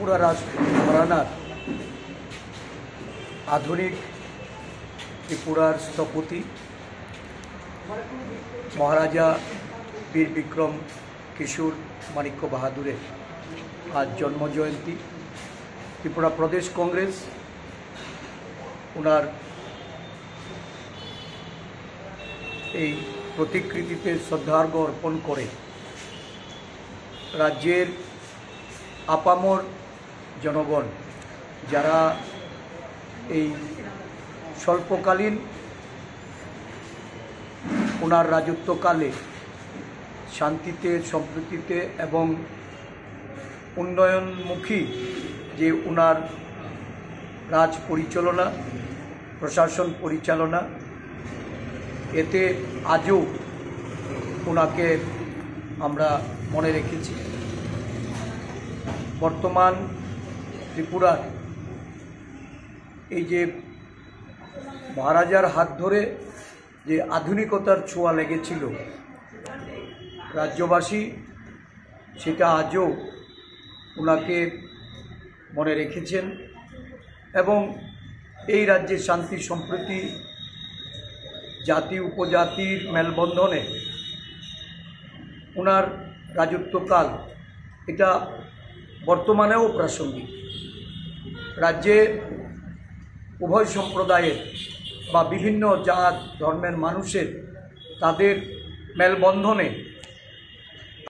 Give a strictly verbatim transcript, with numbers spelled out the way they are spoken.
ত্রিপুরা রাষ্ট্র ঘরানার আধুনিক ত্রিপুরার স্থপতি মহারাজা বীর বিক্রম কিশোর মাণিক্য বাহাদুরের আজ জন্মজয়ন্তী। ত্রিপুরা প্রদেশ কংগ্রেস ওনার এই প্রতিকৃতিতে শ্রদ্ধার্ঘ অর্পণ করে রাজ্যের আপামর জনগণ যারা এই স্বল্পকালীন ওনার রাজত্বকালে শান্তিতে, সম্প্রীতিতে এবং উন্নয়নমুখী যে ওনার রাজ পরিচালনা, প্রশাসন পরিচালনা, এতে আজও ওনাকে আমরা মনে রেখেছি। বর্তমান ত্রিপুরার এই যে মহারাজার হাত ধরে যে আধুনিকতার ছোঁয়া লেগেছিল রাজ্যবাসী সেটা আজও ওনাকে মনে রেখেছেন এবং এই রাজ্যে শান্তি সম্প্রীতি, জাতি উপজাতির মেলবন্ধনে ওনার রাজত্বকাল এটা বর্তমানেও প্রাসঙ্গিক। রাজ্যে উভয় সম্প্রদায়ের বা বিভিন্ন জাত ধর্মের মানুষের তাদের মেলবন্ধনে